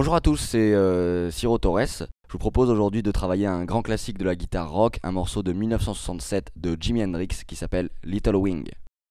Bonjour à tous, c'est Ciro Torres. Je vous propose aujourd'hui de travailler un grand classique de la guitare rock, un morceau de 1967 de Jimi Hendrix qui s'appelle Little Wing.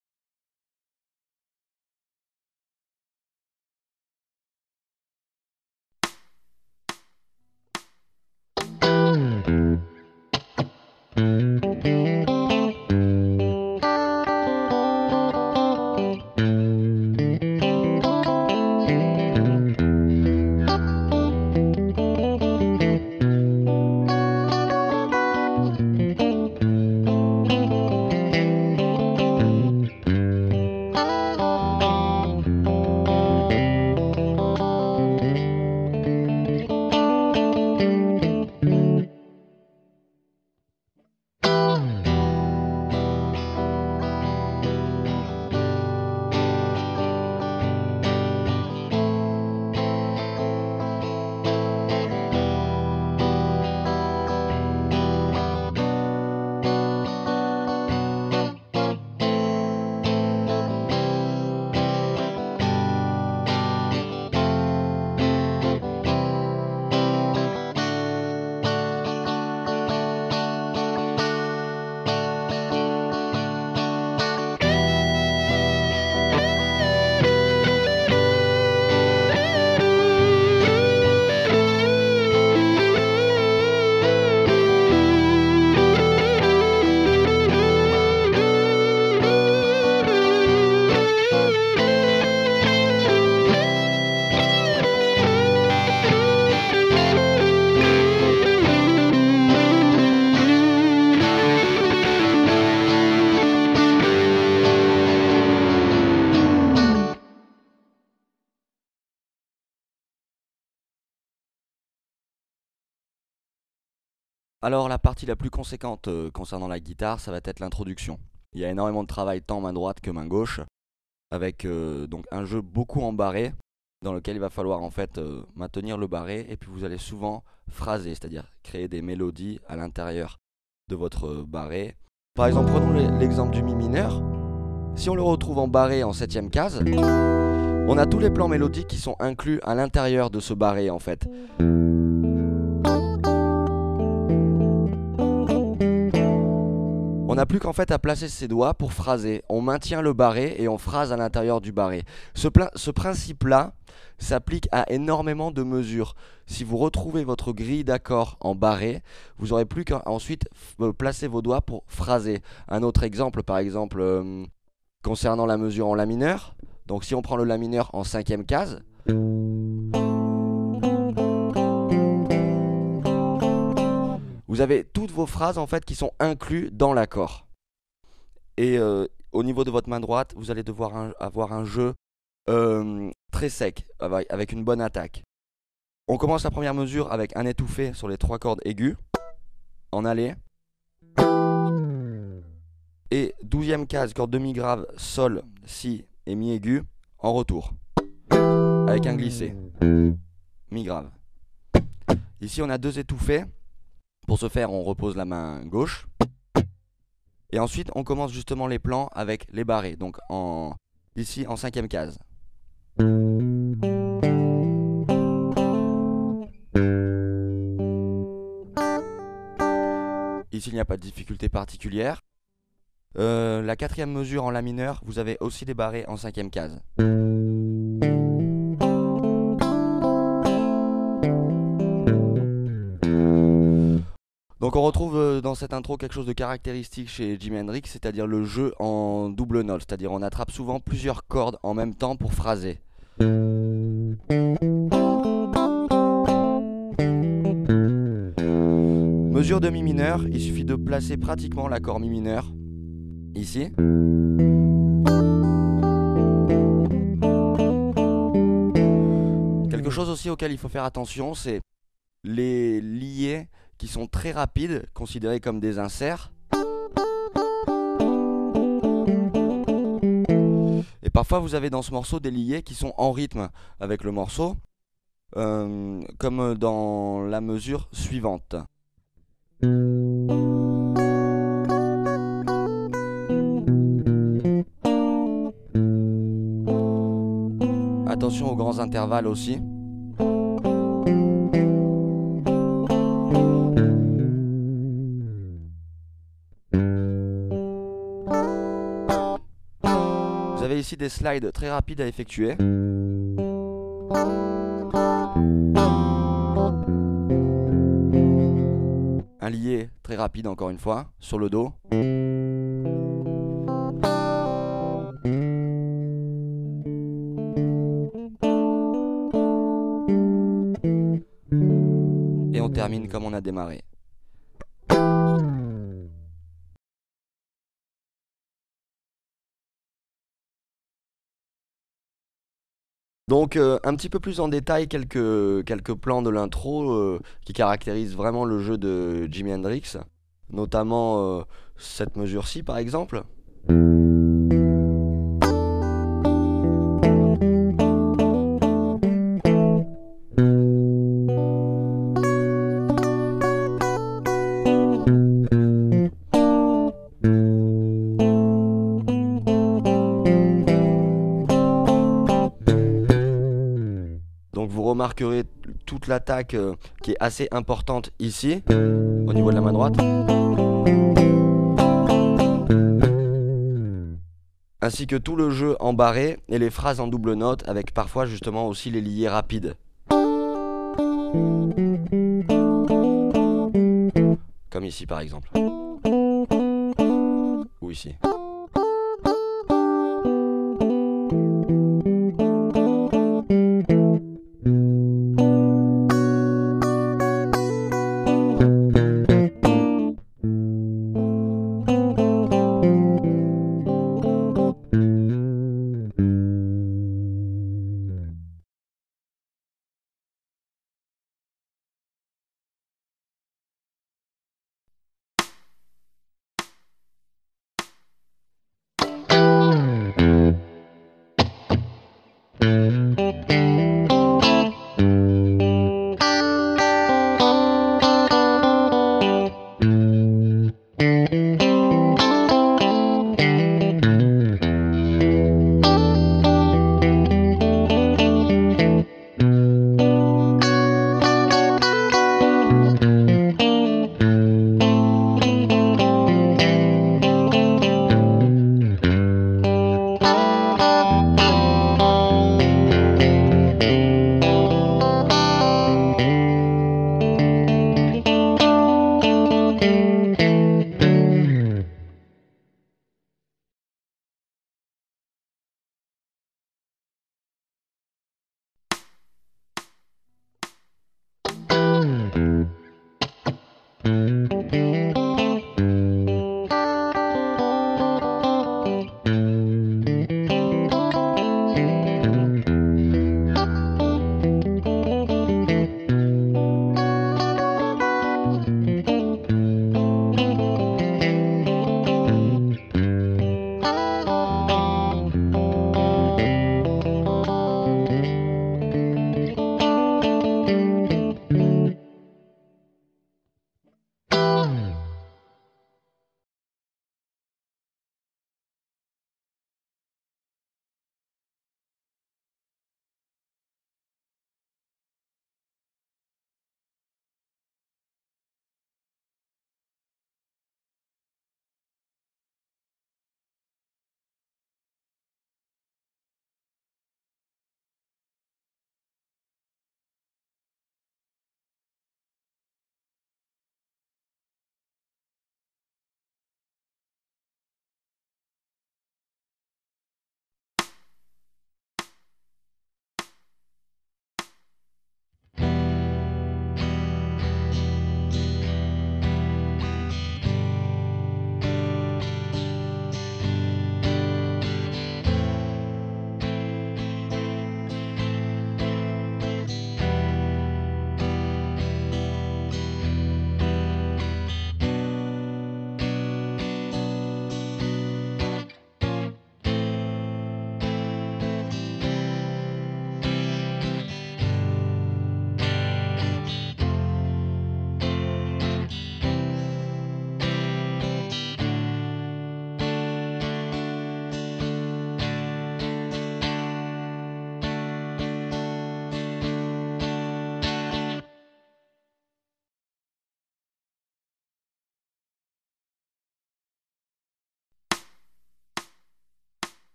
Alors la partie la plus conséquente concernant la guitare, ça va être l'introduction. Il y a énormément de travail tant main droite que main gauche, avec donc un jeu beaucoup en barré, dans lequel il va falloir en fait maintenir le barré, et puis vous allez souvent phraser, c'est-à-dire créer des mélodies à l'intérieur de votre barré. Par exemple, prenons l'exemple du mi mineur. Si on le retrouve en barré en 7ème case, on a tous les plans mélodiques qui sont inclus à l'intérieur de ce barré en fait. On n'a plus qu'en fait à placer ses doigts pour phraser. On maintient le barré et on phrase à l'intérieur du barré. Ce principe-là s'applique à énormément de mesures. Si vous retrouvez votre grille d'accords en barré, vous n'aurez plus qu'à ensuite placer vos doigts pour phraser. Un autre exemple, par exemple, concernant la mesure en la mineur. Donc si on prend le la mineur en 5ème case, vous avez toutes vos phrases en fait qui sont incluses dans l'accord. Et au niveau de votre main droite, vous allez devoir avoir un jeu très sec, avec une bonne attaque. On commence la première mesure avec un étouffé sur les 3 cordes aiguës, en allée. Et 12ème case, corde demi-grave, sol, si et mi aigu, en retour. Avec un glissé, mi grave. Ici on a 2 étouffés. Pour ce faire, on repose la main gauche. Et ensuite, on commence justement les plans avec les barrés. Donc ici, en 5ème case. Ici, il n'y a pas de difficulté particulière. La 4ème mesure en la mineur, vous avez aussi des barrés en 5ème case. Donc on retrouve dans cette intro quelque chose de caractéristique chez Jimi Hendrix, c'est-à-dire le jeu en double note, c'est-à-dire on attrape souvent plusieurs cordes en même temps pour phraser. Mesure de mi mineur, il suffit de placer pratiquement l'accord mi mineur, ici. Quelque chose aussi auquel il faut faire attention, c'est les liés qui sont très rapides, considérés comme des inserts. Et parfois vous avez dans ce morceau des liés qui sont en rythme avec le morceau, comme dans la mesure suivante. Attention aux grands intervalles aussi. Vous avez ici des slides très rapides à effectuer. Un lié très rapide encore une fois sur le dos. Et on termine comme on a démarré. Donc un petit peu plus en détail quelques plans de l'intro qui caractérisent vraiment le jeu de Jimi Hendrix, notamment cette mesure-ci par exemple. Donc vous remarquerez toute l'attaque qui est assez importante ici, au niveau de la main droite. Ainsi que tout le jeu en barré et les phrases en double note avec parfois justement aussi les liés rapides. Comme ici par exemple. Ou ici.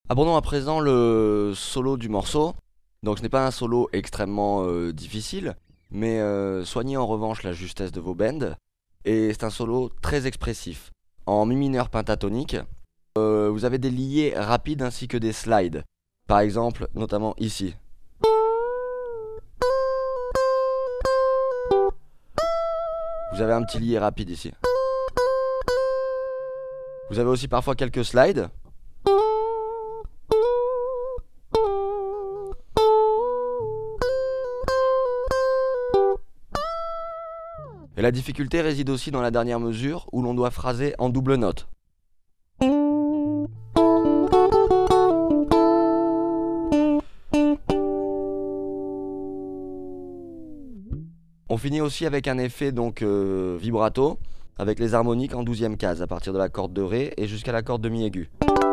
Abordons à présent le solo du morceau. Donc ce n'est pas un solo extrêmement difficile, mais soignez en revanche la justesse de vos bends. Et c'est un solo très expressif. En mi mineur pentatonique, vous avez des liés rapides ainsi que des slides. Par exemple, notamment ici. Vous avez un petit lié rapide ici. Vous avez aussi parfois quelques slides. Et la difficulté réside aussi dans la dernière mesure où l'on doit phraser en double note. On finit aussi avec un effet donc vibrato avec les harmoniques en 12e case à partir de la corde de Ré et jusqu'à la corde de Mi aigu.